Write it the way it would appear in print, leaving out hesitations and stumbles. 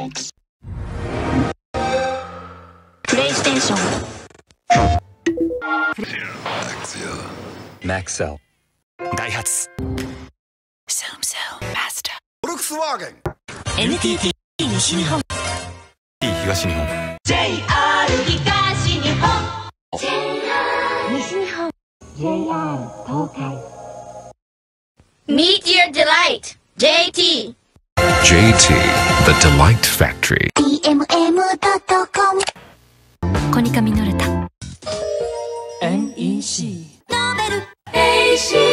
プレイステーション。 マクセル。 ダイハツ。 サムセルマスター。 フォルクスワーゲン。 NTT 西日本。 東日本。 JR 東日本。JR 西日本。JR 東海。Meet your delight, JT. JT, the Delight Factory. DMM.com。コニカミノルタ。 NEC。 ノーベル。AC。